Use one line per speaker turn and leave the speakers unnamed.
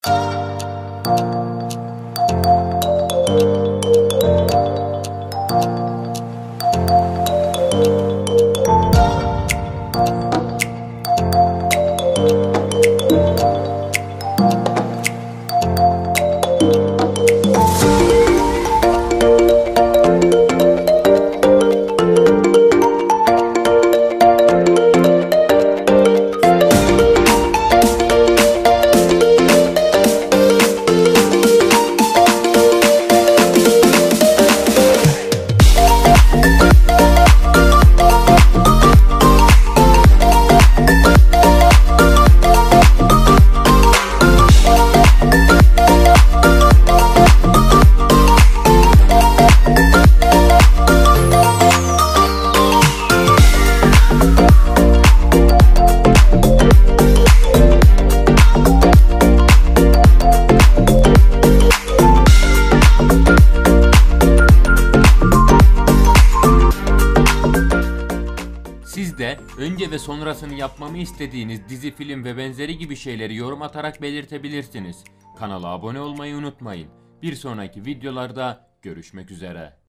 Siz de önce ve sonrasını yapmamı istediğiniz dizi, film ve benzeri gibi şeyleri yorum atarak belirtebilirsiniz. Kanala abone olmayı unutmayın. Bir sonraki videolarda görüşmek üzere.